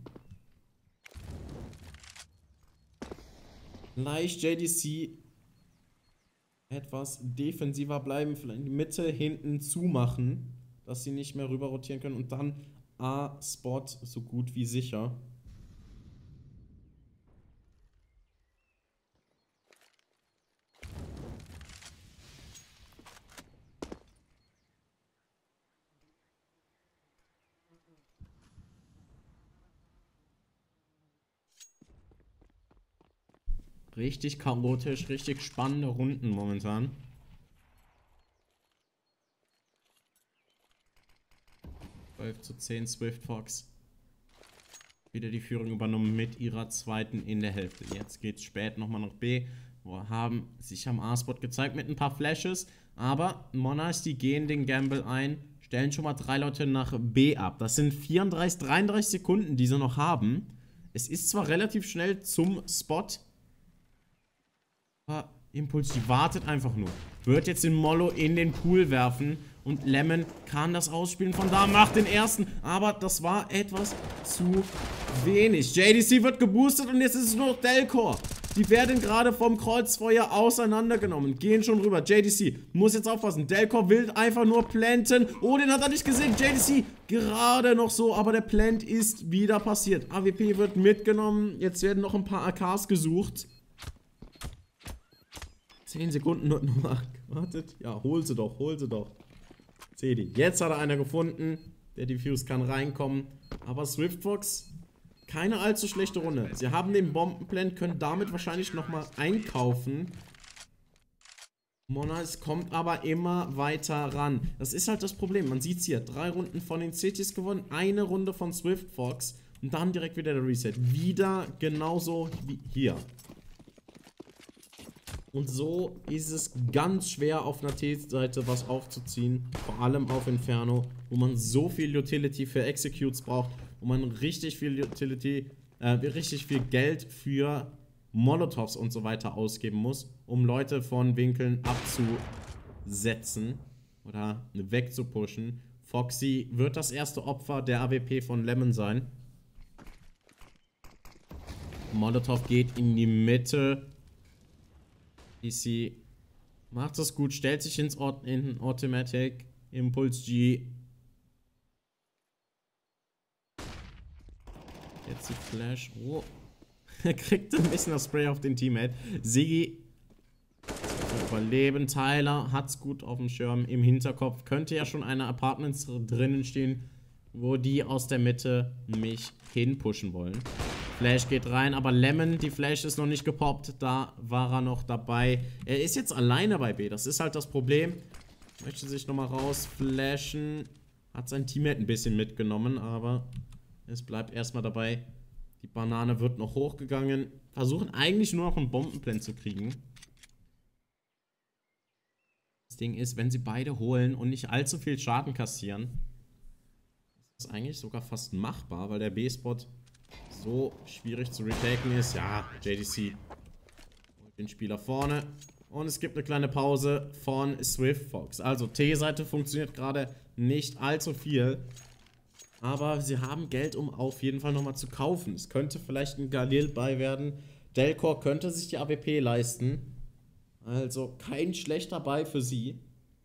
Leicht JDC etwas defensiver bleiben, vielleicht die Mitte hinten zumachen, dass sie nicht mehr rüber rotieren können und dann A-Spot so gut wie sicher. Richtig chaotisch, richtig spannende Runden momentan. Zu 10 Swift Fox. Wieder die Führung übernommen mit ihrer zweiten in der Hälfte. Jetzt geht's spät nochmal nach B. Haben sich am A-Spot gezeigt mit ein paar Flashes. Aber Monarchs, die gehen den Gamble ein. Stellen schon mal 3 Leute nach B ab. Das sind 34, 33 Sekunden, die sie noch haben. Es ist zwar relativ schnell zum Spot. Aber Impuls, die wartet einfach nur. Wird jetzt den Mollo in den Pool werfen. Und Lemon kann das ausspielen. Von da macht den ersten. Aber das war etwas zu wenig. JDC wird geboostet und jetzt ist es nur noch Delcor. Die werden gerade vom Kreuzfeuer auseinandergenommen. Gehen schon rüber. JDC muss jetzt aufpassen. Delcor will einfach nur planten. Oh, den hat er nicht gesehen. JDC gerade noch so. Aber der Plant ist wieder passiert. AWP wird mitgenommen. Jetzt werden noch ein paar AKs gesucht. 10 Sekunden nur noch gewartet. Ja, hol sie doch, hol sie doch. CD. Jetzt hat er einer gefunden. Der Diffuse kann reinkommen. Aber Swiftfox, keine allzu schlechte Runde. Sie haben den Bombenplan, können damit wahrscheinlich nochmal einkaufen. Monarchs kommt aber immer weiter ran. Das ist halt das Problem. Man sieht es hier. 3 Runden von den Cities gewonnen. Eine Runde von Swiftfox. Und dann direkt wieder der Reset. Wieder genauso wie hier. Und so ist es ganz schwer auf einer T-Seite was aufzuziehen. Vor allem auf Inferno, wo man so viel Utility für Executes braucht. Wo man richtig viel Utility, richtig viel Geld für Molotovs und so weiter ausgeben muss, um Leute von Winkeln abzusetzen oder wegzupushen. Foxy wird das erste Opfer der AWP von Lemon sein. Molotov geht in die Mitte. DC macht das gut, stellt sich in Automatic. Impulse G. Jetzt die Flash. Oh. Er kriegt ein bisschen das Spray auf den Teammate. Siggi überleben. Tyler hat's gut auf dem Schirm. Im Hinterkopf könnte ja schon eine Apartments drinnen stehen, wo die aus der Mitte mich hinpushen wollen. Flash geht rein, aber Lemon, die Flash ist noch nicht gepoppt, da war er noch dabei. Er ist jetzt alleine bei B, das ist halt das Problem. Möchte sich nochmal rausflashen. Hat sein Teammate ein bisschen mitgenommen, aber es bleibt erstmal dabei. Die Banane wird noch hochgegangen. Versuchen eigentlich nur noch einen Bombenplan zu kriegen. Das Ding ist, wenn sie beide holen und nicht allzu viel Schaden kassieren, ist das eigentlich sogar fast machbar, weil der B-Spot so schwierig zu retaken ist. Ja, JDC holt den Spieler vorne. Und es gibt eine kleine Pause von Swiftfox. Also T-Seite funktioniert gerade nicht allzu viel. Aber sie haben Geld, um auf jeden Fall nochmal zu kaufen. Es könnte vielleicht ein Galil bei werden. Delcor könnte sich die AWP leisten. Also kein schlechter Buy für sie.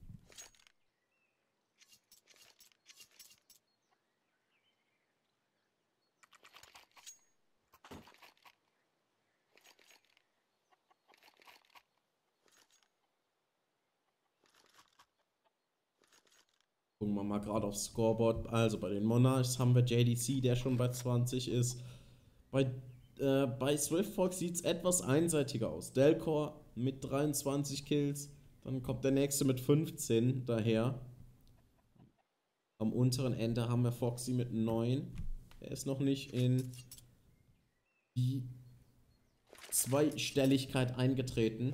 Gucken wir mal gerade aufs Scoreboard. Also bei den Monarchs haben wir JDC, der schon bei 20 ist. Bei Swiftfox sieht es etwas einseitiger aus. Delcor mit 23 Kills. Dann kommt der nächste mit 15 daher. Am unteren Ende haben wir Foxy mit 9. Er ist noch nicht in die Zweistelligkeit eingetreten.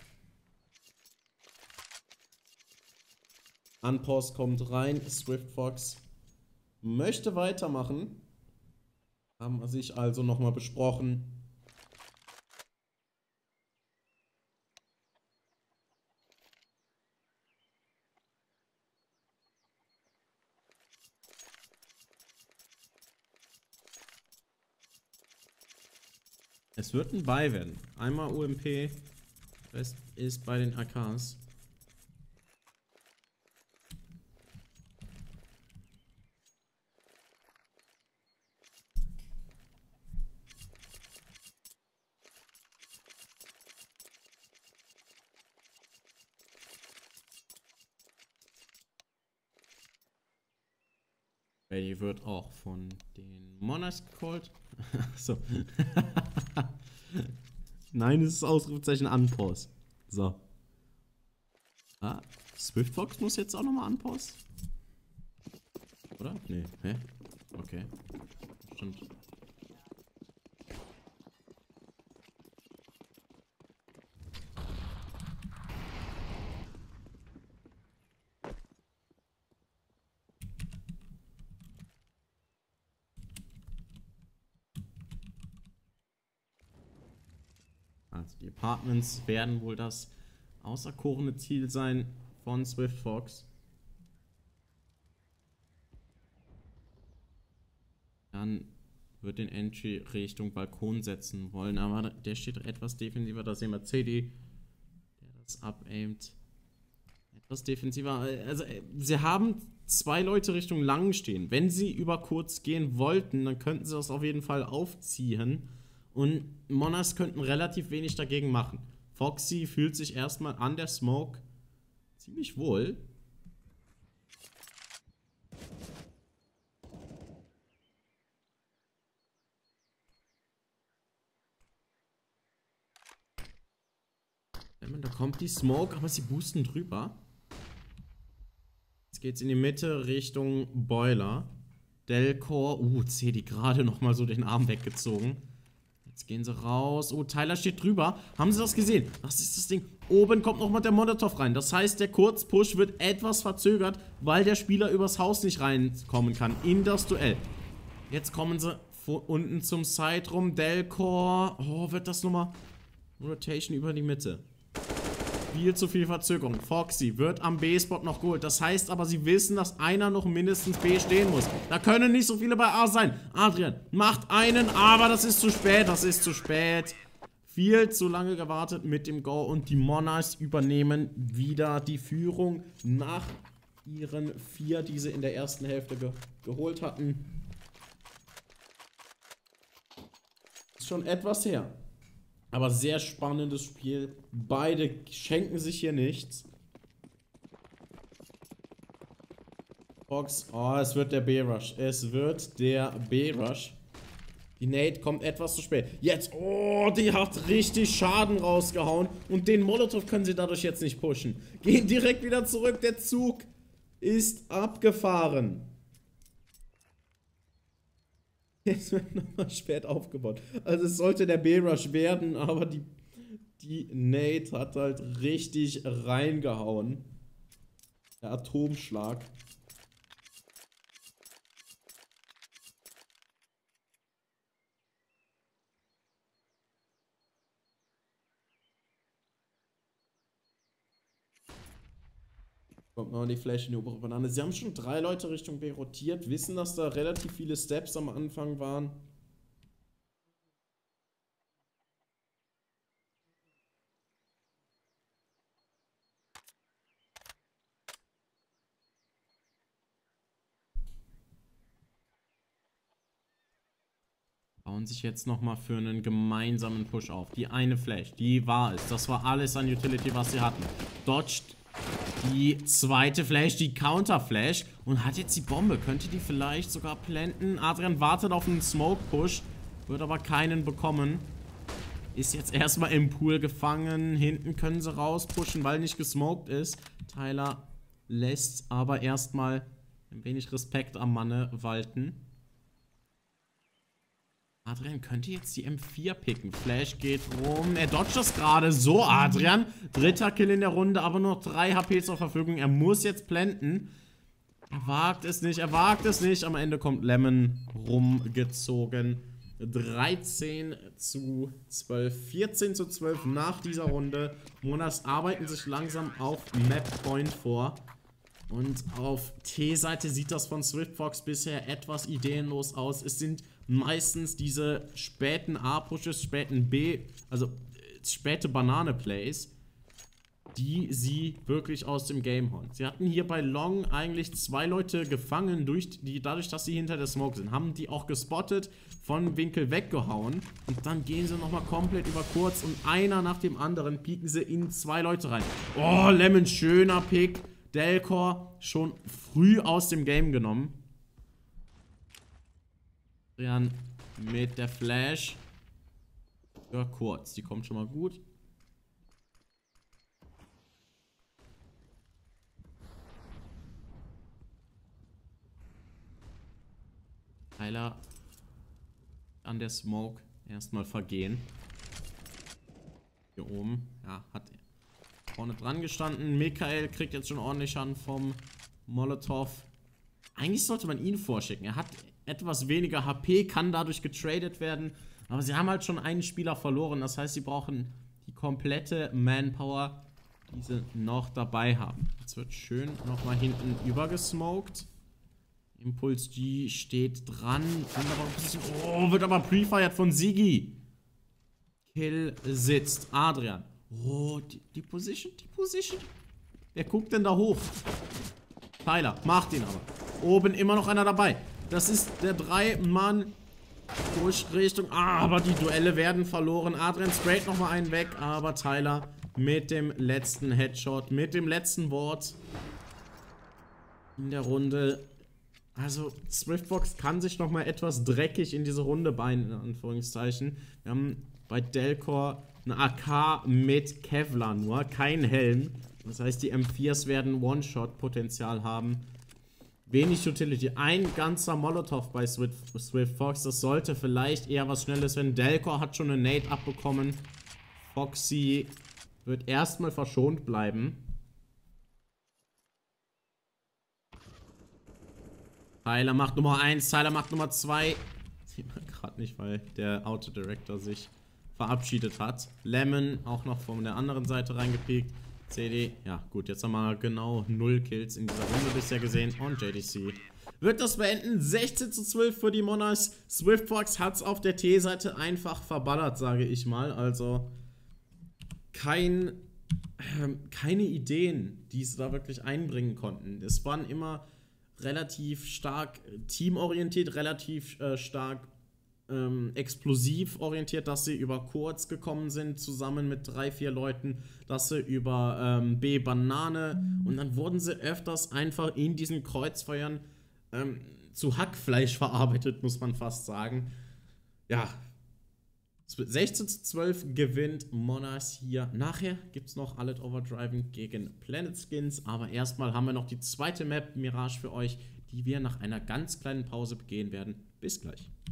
Unpause kommt rein. Swiftfox möchte weitermachen. Haben wir sich also nochmal besprochen. Es wird ein Buy werden. Einmal UMP Best ist bei den AKs. Die wird auch von den Monarchs gecallt. So. Nein, es ist Ausrufezeichen Unpause. So. Ah, Swiftfox muss jetzt auch nochmal Unpause. Oder? Nee. Hä? Okay. Stimmt. Also die Apartments werden wohl das auserkorene Ziel sein von Swiftfox. Dann wird den Entry Richtung Balkon setzen wollen, aber der steht etwas defensiver. Da sehen wir CD, der das abaimt. Etwas defensiver. Also sie haben 2 Leute Richtung lang stehen. Wenn sie über kurz gehen wollten, dann könnten sie das auf jeden Fall aufziehen. Und Monarchs könnten relativ wenig dagegen machen. Foxy fühlt sich erstmal an der Smoke ziemlich wohl. Da kommt die Smoke, aber sie boosten drüber. Jetzt geht's in die Mitte Richtung Boiler. Delcor, CD gerade nochmal so den Arm weggezogen. Jetzt gehen sie raus. Oh, Tyler steht drüber. Haben sie das gesehen? Was ist das Ding? Oben kommt nochmal der Molotov rein. Das heißt, der Kurzpush wird etwas verzögert, weil der Spieler übers Haus nicht reinkommen kann in das Duell. Jetzt kommen sie unten zum Side rum. Delcor. Oh, wird das nochmal Rotation über die Mitte. Viel zu viel Verzögerung. Foxy wird am B-Spot noch geholt. Das heißt aber, sie wissen, dass einer noch mindestens B stehen muss. Da können nicht so viele bei A sein. Adrian macht einen, aber das ist zu spät. Das ist zu spät. Viel zu lange gewartet mit dem Go und die Monarchs übernehmen wieder die Führung nach ihren 4, die sie in der ersten Hälfte geholt hatten. Ist schon etwas her. Aber sehr spannendes Spiel. Beide schenken sich hier nichts. Fox, oh, es wird der B-Rush. Es wird der B-Rush. Die Nate kommt etwas zu spät. Jetzt, oh, die hat richtig Schaden rausgehauen. Und den Molotov können sie dadurch jetzt nicht pushen. Gehen direkt wieder zurück. Der Zug ist abgefahren. Jetzt wird nochmal spät aufgebaut. Also es sollte der B-Rush werden, aber die Nate hat halt richtig reingehauen. Der Atomschlag. Kommt noch die Flash in die obere Banane. Sie haben schon 3 Leute Richtung B rotiert, wissen, dass da relativ viele Steps am Anfang waren. Bauen sich jetzt nochmal für einen gemeinsamen Push auf. Die eine Flash, die war es. Das war alles an Utility, was sie hatten. Dodged die zweite Flash, die Counter-Flash und hat jetzt die Bombe. Könnte die vielleicht sogar planten? Adrian wartet auf einen Smoke-Push, wird aber keinen bekommen. Ist jetzt erstmal im Pool gefangen. Hinten können sie rauspushen, weil nicht gesmoked ist. Tyler lässt aber erstmal ein wenig Respekt am Manne walten. Adrian könnte jetzt die M4 picken. Flash geht rum. Er dodgt das gerade so, Adrian. 3. Kill in der Runde, aber nur 3 HP zur Verfügung. Er muss jetzt planten. Er wagt es nicht, er wagt es nicht. Am Ende kommt Lemon rumgezogen. 13:12. 14:12 nach dieser Runde. Monarchs arbeiten sich langsam auf Map Point vor. Und auf T-Seite sieht das von Swiftfox bisher etwas ideenlos aus. Es sind meistens diese späten A-Pushes, späten B, also späte Banane-Plays, die sie wirklich aus dem Game holen. Sie hatten hier bei Long eigentlich 2 Leute gefangen, dadurch, dass sie hinter der Smoke sind. Haben die auch gespottet, von Winkel weggehauen. Und dann gehen sie nochmal komplett über kurz und einer nach dem anderen pieken sie in 2 Leute rein. Oh, Lemon, schöner Pick. Delcor schon früh aus dem Game genommen. Adrian mit der Flash. Ja, kurz. Die kommt schon mal gut. Tyler an der Smoke erstmal vergehen. Hier oben. Ja, hat vorne dran gestanden. Michael kriegt jetzt schon ordentlich Schaden vom Molotov. Eigentlich sollte man ihn vorschicken. Er hat etwas weniger HP, kann dadurch getradet werden. Aber sie haben halt schon einen Spieler verloren. Das heißt, sie brauchen die komplette Manpower, die sie noch dabei haben. Jetzt wird schön nochmal hinten übergesmoked. Impuls G steht dran. Oh, wird aber pre-fired von Sigi. Kill sitzt. Adrian. Oh, die Position. Wer guckt denn da hoch? Tyler, macht ihn aber. Oben immer noch einer dabei. Das ist der 3-Mann. Richtung. Aber die Duelle werden verloren. Adrian sprayt nochmal einen weg. Aber Tyler mit dem letzten Headshot. Mit dem letzten Wort. In der Runde. Also, Swiftfox kann sich nochmal etwas dreckig in diese Runde beinen, in Anführungszeichen. Wir haben bei Delcor eine AK mit Kevlar nur, kein Helm. Das heißt, die M4s werden One-Shot-Potenzial haben. Wenig Utility. Ein ganzer Molotov bei Swiftfox. Das sollte vielleicht eher was Schnelles werden. Delcor hat schon eine Nade abbekommen. Foxy wird erstmal verschont bleiben. Tyler macht Nummer 1, Tyler macht Nummer 2. Sieht man gerade nicht, weil der Autodirector sich verabschiedet hat. Lemon auch noch von der anderen Seite reingepiekt. CD, ja gut, jetzt haben wir genau 0 Kills in dieser Runde bisher gesehen. Und JDC wird das beenden. 16:12 für die Monarchs. Swiftfox hat es auf der T-Seite einfach verballert, sage ich mal. Also keine Ideen, die sie da wirklich einbringen konnten. Es waren immer relativ stark teamorientiert, relativ stark explosiv orientiert, dass sie über Kurz gekommen sind, zusammen mit 3, 4 Leuten, dass sie über B Banane und dann wurden sie öfters einfach in diesen Kreuzfeuern zu Hackfleisch verarbeitet, muss man fast sagen. Ja, 16:12 gewinnt Monarchs hier. Nachher gibt es noch Alert Overdriving gegen Planet Skins, aber erstmal haben wir noch die zweite Map Mirage für euch, die wir nach einer ganz kleinen Pause begehen werden. Bis gleich.